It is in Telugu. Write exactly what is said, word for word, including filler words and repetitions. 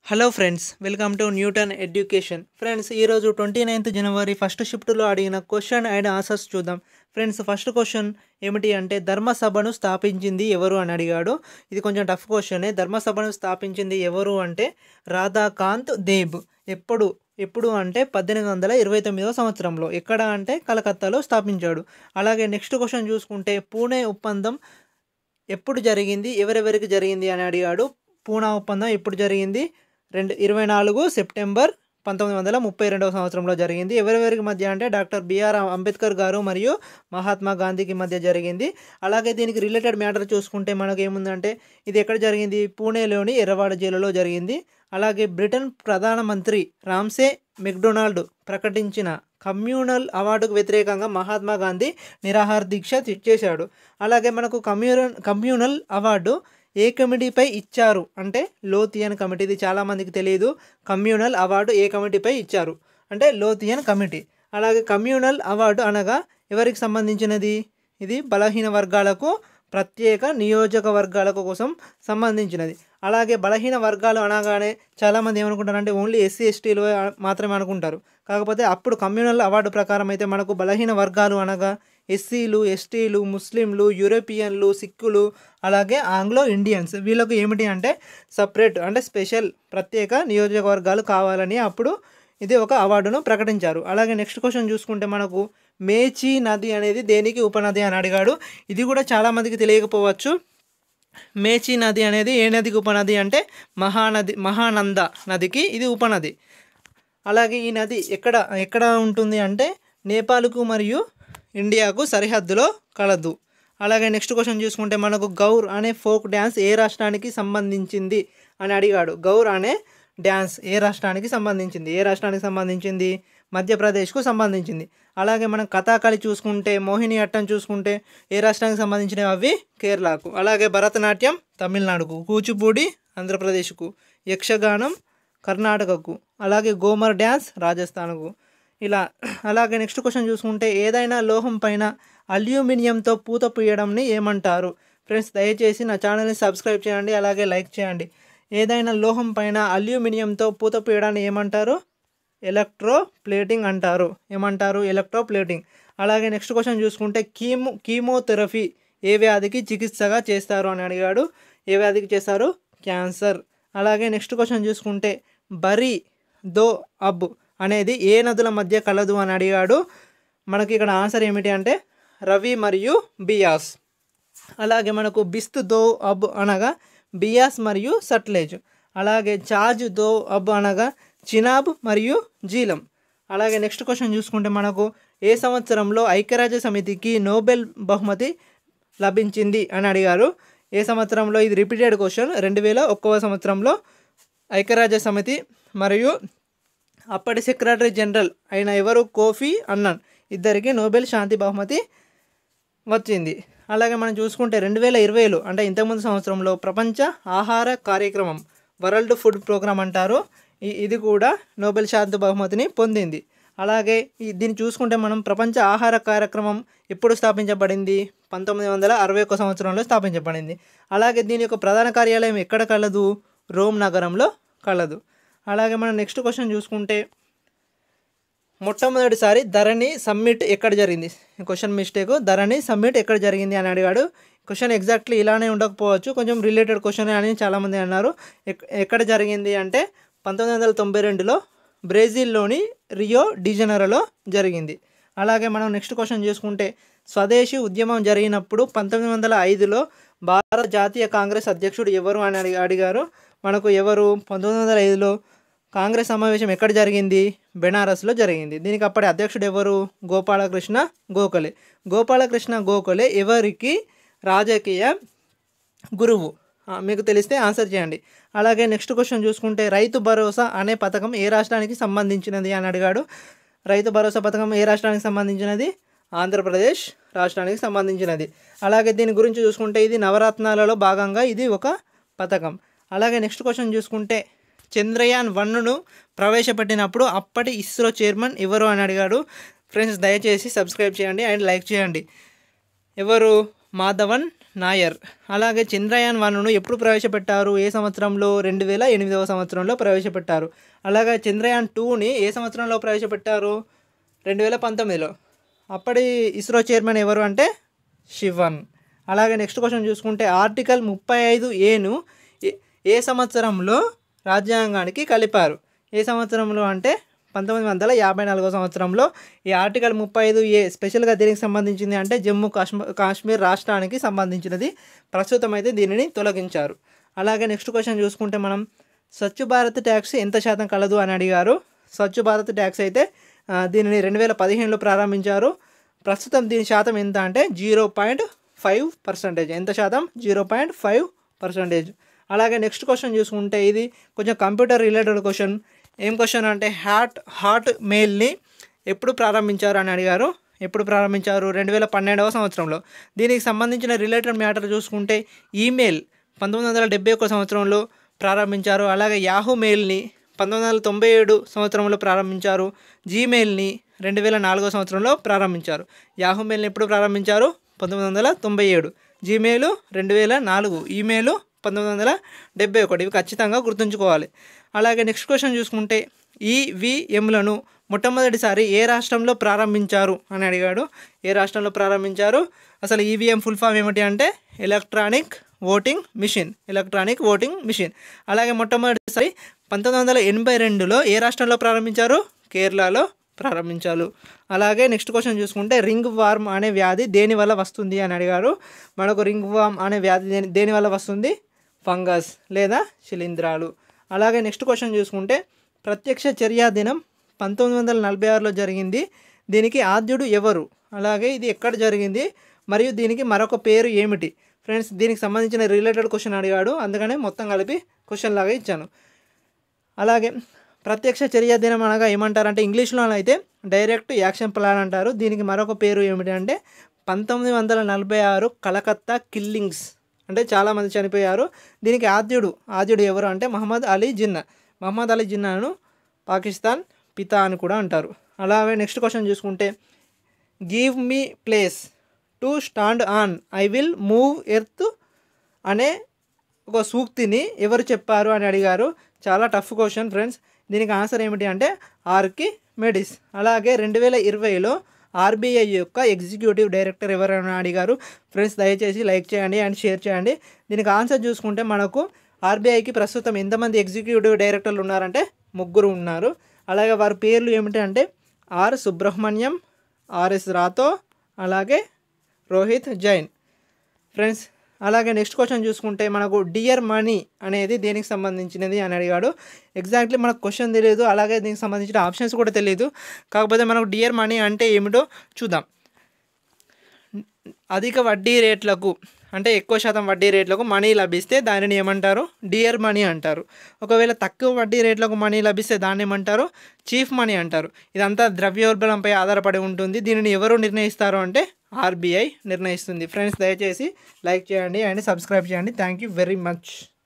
Hello friends, welcome to Newton education. Friends, ఈరోజు ట్వంటీ నైన్త్ జనవరి ఫస్ట్ షిఫ్ట్లో అడిగిన క్వశ్చన్ అండ్ ఆన్సర్స్ చూద్దాం. ఫ్రెండ్స్, ఫస్ట్ క్వశ్చన్ ఏమిటి అంటే ధర్మసభను స్థాపించింది ఎవరు అని అడిగాడు. ఇది కొంచెం టఫ్ క్వశ్చనే. ధర్మసభను స్థాపించింది ఎవరు అంటే రాధాకాంత్ దేబ్. ఎప్పుడు ఎప్పుడు అంటే పద్దెనిమిది వందల ఇరవై తొమ్మిదవ సంవత్సరంలో. ఎక్కడ అంటే కలకత్తాలో స్థాపించాడు. అలాగే నెక్స్ట్ క్వశ్చన్ చూసుకుంటే పూణే ఒప్పందం ఎప్పుడు జరిగింది, ఎవరెవరికి జరిగింది అని అడిగాడు. పూనా ఒప్పందం ఎప్పుడు జరిగింది? రెండు ఇరవై నాలుగు సెప్టెంబర్ పంతొమ్మిది వందల ముప్పై రెండవ సంవత్సరంలో జరిగింది. ఎవరెవరికి మధ్య అంటే డాక్టర్ బిఆర్ అంబేద్కర్ గారు మరియు మహాత్మా గాంధీకి మధ్య జరిగింది. అలాగే దీనికి రిలేటెడ్ మ్యాటర్ చూసుకుంటే మనకు ఏముందంటే ఇది ఎక్కడ జరిగింది? పూణేలోని ఎర్రవాడ జైలులో జరిగింది. అలాగే బ్రిటన్ ప్రధానమంత్రి రామ్సే మెక్డొనాల్డ్ ప్రకటించిన కమ్యూనల్ అవార్డుకు వ్యతిరేకంగా మహాత్మా గాంధీ నిరాహార దీక్ష చేశాడు. అలాగే మనకు కమ్యూనల్ కమ్యూనల్ అవార్డు ఏ కమిటీపై ఇచ్చారు అంటే లోథియన్ కమిటీ. ఇది చాలామందికి తెలియదు. కమ్యూనల్ అవార్డు ఏ కమిటీపై ఇచ్చారు అంటే లోథియన్ కమిటీ. అలాగే కమ్యూనల్ అవార్డు అనగా ఎవరికి సంబంధించినది? ఇది బలహీన వర్గాలకు, ప్రత్యేక నియోజకవర్గాలకు కోసం సంబంధించినది. అలాగే బలహీన వర్గాలు అనగానే చాలామంది ఏమనుకుంటారంటే ఓన్లీ ఎస్సీ ఎస్టీలు మాత్రమే అనుకుంటారు. కాకపోతే అప్పుడు కమ్యూనల్ అవార్డు ప్రకారం అయితే మనకు బలహీన వర్గాలు అనగా ఎస్సీలు, ఎస్టీలు, ముస్లింలు, యూరోపియన్లు, సిక్కులు, అలాగే ఆంగ్లో ఇండియన్స్, వీళ్ళకు ఏమిటి అంటే సపరేట్ అంటే స్పెషల్ ప్రత్యేక నియోజకవర్గాలు కావాలని అప్పుడు ఇది ఒక అవార్డును ప్రకటించారు. అలాగే నెక్స్ట్ క్వశ్చన్ చూసుకుంటే మనకు మేచి నది అనేది దేనికి ఉపనది అని అడిగాడు. ఇది కూడా చాలామందికి తెలియకపోవచ్చు. మేచి నది అనేది ఏ నదికి ఉపనది అంటే మహానది మహానంద నదికి ఇది ఉపనది. అలాగే ఈ నది ఎక్కడ ఎక్కడ ఉంటుంది అంటే నేపాల్కు మరియు ఇండియాకు సరిహద్దులో కలదు. అలాగే నెక్స్ట్ క్వశ్చన్ చూసుకుంటే మనకు గౌర్ అనే ఫోక్ డ్యాన్స్ ఏ రాష్ట్రానికి సంబంధించింది అని అడిగాడు. గౌర్ అనే డ్యాన్స్ ఏ రాష్ట్రానికి సంబంధించింది? ఏ రాష్ట్రానికి సంబంధించింది? మధ్యప్రదేశ్కు సంబంధించింది. అలాగే మనం కథాకళి చూసుకుంటే మోహిని అట్టం చూసుకుంటే ఏ రాష్ట్రానికి సంబంధించినవి? అవి కేరళకు. అలాగే భరతనాట్యం తమిళనాడుకు, కూచిపూడి ఆంధ్రప్రదేశ్కు, యక్షగానం కర్ణాటకకు, అలాగే గోమర్ డ్యాన్స్ రాజస్థాన్కు. ఇలా అలాగే నెక్స్ట్ క్వశ్చన్ చూసుకుంటే ఏదైనా లోహం పైన అల్యూమినియంతో పూత పూయడంని ఏమంటారు? ఫ్రెండ్స్, దయచేసి నా ఛానల్ని సబ్స్క్రైబ్ చేయండి, అలాగే లైక్ చేయండి. ఏదైనా లోహం పైన అల్యూమినియంతో పూత పూయడాన్ని ఏమంటారు? ఎలక్ట్రో ప్లేటింగ్ అంటారు. ఏమంటారు? Electro plating. అలాగే నెక్స్ట్ క్వశ్చన్ చూసుకుంటే కీమో కీమోథెరపీ ఏ వ్యాధికి చికిత్సగా చేస్తారు అని అడిగాడు. ఏ వ్యాధికి చేస్తారు? క్యాన్సర్. అలాగే నెక్స్ట్ క్వశ్చన్ చూసుకుంటే బరీ దో అబ్ అనేది ఏ నదుల మధ్య కలదు అని అడిగాడు. మనకి ఇక్కడ ఆన్సర్ ఏమిటి అంటే రవి మరియు బియాస్. అలాగే మనకు బిస్త్ దో అబ్ అనగా బియాస్ మరియు సట్లెజ్. అలాగే చాజ్ దో అబ్ అనగా చినాబ్ మరియు జీలం. అలాగే నెక్స్ట్ క్వశ్చన్ చూసుకుంటే మనకు ఏ సంవత్సరంలో ఐక్యరాజ్య సమితికి నోబెల్ బహుమతి లభించింది అని అడిగారు. ఏ సంవత్సరంలో? ఇది రిపీటెడ్ క్వశ్చన్. రెండు వేల ఒక్కవ సంవత్సరంలో ఐక్యరాజ్య సమితి మరియు అప్పటి సెక్రటరీ జనరల్ అయిన ఎవరు? కోఫీ అన్నన్, ఇద్దరికి నోబెల్ శాంతి బహుమతి వచ్చింది. అలాగే మనం చూసుకుంటే రెండు వేల ఇరవైలో అంటే ఇంతకుముందు సంవత్సరంలో ప్రపంచ ఆహార కార్యక్రమం, వరల్డ్ ఫుడ్ ప్రోగ్రామ్ అంటారు, ఇది కూడా నోబెల్ శాంతి బహుమతిని పొందింది. అలాగే దీన్ని చూసుకుంటే మనం ప్రపంచ ఆహార కార్యక్రమం ఎప్పుడు స్థాపించబడింది? పంతొమ్మిది వందల అరవై ఒక్క సంవత్సరంలో స్థాపించబడింది. అలాగే దీని యొక్క ప్రధాన కార్యాలయం ఎక్కడ కలదు? రోమ్ నగరంలో కలదు. అలాగే మనం నెక్స్ట్ క్వశ్చన్ చూసుకుంటే మొట్టమొదటిసారి ధరణి సమ్మిట్ ఎక్కడ జరిగింది? Question mistake. ధరణి సమ్మిట్ ఎక్కడ జరిగింది అని అడిగాడు. క్వశ్చన్ ఎగ్జాక్ట్లీ ఇలానే ఉండకపోవచ్చు, కొంచెం రిలేటెడ్ క్వశ్చన్ అని చాలామంది అన్నారు. ఎక్కడ జరిగింది అంటే పంతొమ్మిది వందల తొంభై రెండులో బ్రెజిల్లోని రియో డిజెనెరోలో జరిగింది. అలాగే మనం నెక్స్ట్ క్వశ్చన్ చూసుకుంటే స్వదేశీ ఉద్యమం జరిగినప్పుడు పంతొమ్మిది వందల ఐదులో భారత జాతీయ కాంగ్రెస్ అధ్యక్షుడు ఎవరు అని అడిగి అడిగారు మనకు ఎవరు? పంతొమ్మిది వందల ఐదులో కాంగ్రెస్ సమావేశం ఎక్కడ జరిగింది? బెనారస్లో జరిగింది. దీనికి అప్పటి అధ్యక్షుడు ఎవరు? గోపాలకృష్ణ గోఖలే. గోపాలకృష్ణ గోఖలే ఎవరికి రాజకీయ గురువు? మీకు తెలిస్తే ఆన్సర్ చేయండి. అలాగే నెక్స్ట్ క్వశ్చన్ చూసుకుంటే రైతు భరోసా అనే పథకం ఏ రాష్ట్రానికి సంబంధించినది అని అడిగాడు. రైతు భరోసా పథకం ఏ రాష్ట్రానికి సంబంధించినది? ఆంధ్రప్రదేశ్ రాష్ట్రానికి సంబంధించినది. అలాగే దీని గురించి చూసుకుంటే ఇది నవరత్నాలలో భాగంగా ఇది ఒక పథకం. అలాగే నెక్స్ట్ క్వశ్చన్ చూసుకుంటే చంద్రయాన్ వన్ను ప్రవేశపెట్టినప్పుడు అప్పటి ఇస్రో చైర్మన్ ఎవరు అని అడిగాడు. ఫ్రెండ్స్, దయచేసి సబ్స్క్రైబ్ చేయండి అండ్ లైక్ చేయండి. ఎవరు? మాధవన్ నాయర్. అలాగే చంద్రయాన్ వన్ను ఎప్పుడు ప్రవేశపెట్టారు, ఏ సంవత్సరంలో? రెండు వేల ఎనిమిదవ సంవత్సరంలో ప్రవేశపెట్టారు. అలాగే చంద్రయాన్ టూని ఏ సంవత్సరంలో ప్రవేశపెట్టారు? రెండు వేల పంతొమ్మిదిలో. అప్పటి ఇస్రో చైర్మన్ ఎవరు అంటే శివన్. అలాగే నెక్స్ట్ క్వశ్చన్ చూసుకుంటే ఆర్టికల్ ముప్పై ఐదు ఏను ఏ సంవత్సరంలో రాజ్యాంగానికి కలిపారు? ఏ సంవత్సరంలో అంటే పంతొమ్మిది వందల యాభై నాలుగో సంవత్సరంలో. ఈ ఆర్టికల్ ముప్పై ఐదు ఏ స్పెషల్గా దీనికి సంబంధించింది అంటే జమ్మూ కాశ్మీర్ కాశ్మీర్ రాష్ట్రానికి సంబంధించినది. ప్రస్తుతం అయితే దీనిని తొలగించారు. అలాగే నెక్స్ట్ క్వశ్చన్ చూసుకుంటే మనం స్వచ్ఛ భారత్ ట్యాక్స్ ఎంత శాతం కలదు అని అడిగారు. స్వచ్ఛ భారత్ ట్యాక్స్ అయితే దీనిని రెండు వేల పదిహేనులో ప్రారంభించారు. ప్రస్తుతం దీని శాతం ఎంత అంటే జీరో పాయింట్ ఫైవ్ పర్సెంటేజ్. ఎంత శాతం? Zero point five percentage. అలాగే నెక్స్ట్ క్వశ్చన్ చూసుకుంటే ఇది కొంచెం కంప్యూటర్ రిలేటెడ్ క్వశ్చన్. ఏం క్వశ్చన్ అంటే హాట్ హాట్ మెయిల్ని ఎప్పుడు ప్రారంభించారు అని అడిగారు. ఎప్పుడు ప్రారంభించారు? రెండు వేల పన్నెండవ సంవత్సరంలో. దీనికి సంబంధించిన రిలేటెడ్ మ్యాటర్ చూసుకుంటే ఈమెయిల్ పంతొమ్మిది వందల డెబ్బై ఒక్క సంవత్సరంలో ప్రారంభించారు. అలాగే యాహూ మెయిల్ని పంతొమ్మిది వందల తొంభై ఏడు సంవత్సరంలో ప్రారంభించారు. జీమెయిల్ని రెండు వేల నాలుగో సంవత్సరంలో ప్రారంభించారు. యాహూ మెయిల్ని ఎప్పుడు ప్రారంభించారు? పంతొమ్మిది వందల తొంభై ఏడు. జీమెయిల్ రెండు వేల నాలుగు. ఈమెయిల్ పంతొమ్మిది వందల డెబ్బై ఒకటి. ఇవి ఖచ్చితంగా గుర్తుంచుకోవాలి. అలాగే నెక్స్ట్ క్వశ్చన్ చూసుకుంటే ఈవీఎంలను మొట్టమొదటిసారి ఏ రాష్ట్రంలో ప్రారంభించారు అని అడిగాడు. ఏ రాష్ట్రంలో ప్రారంభించారు? అసలు ఈవీఎం ఫుల్ ఫామ్ ఏమిటి అంటే electronic voting machine. Electronic voting machine. అలాగే మొట్టమొదటిసారి పంతొమ్మిది వందల ఎనభై రెండులో ఏ రాష్ట్రంలో ప్రారంభించారు? కేరళలో ప్రారంభించారు. అలాగే నెక్స్ట్ క్వశ్చన్ చూసుకుంటే రింగ్ వార్మ్ అనే వ్యాధి దేని వల్ల వస్తుంది అని అడిగారు. మనకు రింగ్ వార్మ్ అనే వ్యాధి దేని దేని వల్ల వస్తుంది? ఫంగస్ లేదా శిలీంధ్రాలు. అలాగే నెక్స్ట్ క్వశ్చన్ చూసుకుంటే ప్రత్యక్ష చర్యా దినం పంతొమ్మిది వందల నలభై ఆరులో జరిగింది. దీనికి ఆద్యుడు ఎవరు? అలాగే ఇది ఎక్కడ జరిగింది మరియు దీనికి మరొక పేరు ఏమిటి? ఫ్రెండ్స్ దీనికి సంబంధించిన రిలేటెడ్ క్వశ్చన్ అడిగాడు, అందుకనే మొత్తం కలిపి క్వశ్చన్ లాగా ఇచ్చాను. అలాగే ప్రత్యక్ష చర్యా దినం అనగా ఏమంటారంటే ఇంగ్లీష్లో అయితే డైరెక్ట్ యాక్షన్ ప్లాన్ అంటారు. దీనికి మరొక పేరు ఏమిటి అంటే పంతొమ్మిది వందల నలభై ఆరు కలకత్తా కిల్లింగ్స్, అంటే చాలామంది చనిపోయారు. దీనికి ఆద్యుడు ఆద్యుడు ఎవరు అంటే మహమ్మద్ అలీ జిన్నా. మహమ్మద్ అలీ జిన్నాను పాకిస్తాన్ పితా అని కూడా అంటారు. అలాగే నెక్స్ట్ క్వశ్చన్ చూసుకుంటే give me place to stand on I will move earth అనే ఒక సూక్తిని ఎవరు చెప్పారు అని అడిగారు. చాలా టఫ్ క్వశ్చన్ ఫ్రెండ్స్. దీనికి ఆన్సర్ ఏమిటి అంటే ఆర్కిమెడిస్. అలాగే రెండు వేల ఇరవైలో ఆర్బీఐ యొక్క ఎగ్జిక్యూటివ్ డైరెక్టర్ ఎవరైనా అడిగారు. ఫ్రెండ్స్ దయచేసి లైక్ చేయండి అండ్ షేర్ చేయండి. దీనికి ఆన్సర్ చూసుకుంటే మనకు ఆర్బీఐకి ప్రస్తుతం ఎంతమంది ఎగ్జిక్యూటివ్ డైరెక్టర్లు ఉన్నారంటే ముగ్గురు ఉన్నారు. అలాగే వారి పేర్లు ఏమిటి అంటే ఆర్ సుబ్రహ్మణ్యం, ఆర్ఎస్ రాతో, అలాగే రోహిత్ జైన్. ఫ్రెండ్స్ అలాగే నెక్స్ట్ క్వశ్చన్ చూసుకుంటే మనకు డియర్ మనీ అనేది దేనికి సంబంధించినది అని అడిగాడు. ఎగ్జాక్ట్లీ మనకు క్వశ్చన్ తెలియదు, అలాగే దీనికి సంబంధించిన ఆప్షన్స్ కూడా తెలియదు. కాకపోతే మనకు డియర్ మనీ అంటే ఏమిటో చూద్దాం. అధిక వడ్డీ రేట్లకు అంటే ఎక్కువ శాతం వడ్డీ రేట్లకు మనీ లభిస్తే దానిని ఏమంటారు? డియర్ మనీ అంటారు. ఒకవేళ తక్కువ వడ్డీ రేట్లకు మనీ లభిస్తే దాన్ని ఏమంటారు? చీఫ్ మనీ అంటారు. ఇదంతా ద్రవ్యోల్బణంపై ఆధారపడి ఉంటుంది. దీనిని ఎవరు నిర్ణయిస్తారు అంటే ఆర్బీఐ నిర్ణయిస్తుంది. ఫ్రెండ్స్ దయచేసి లైక్ చేయండి అండ్ సబ్స్క్రైబ్ చేయండి. Thank you very much.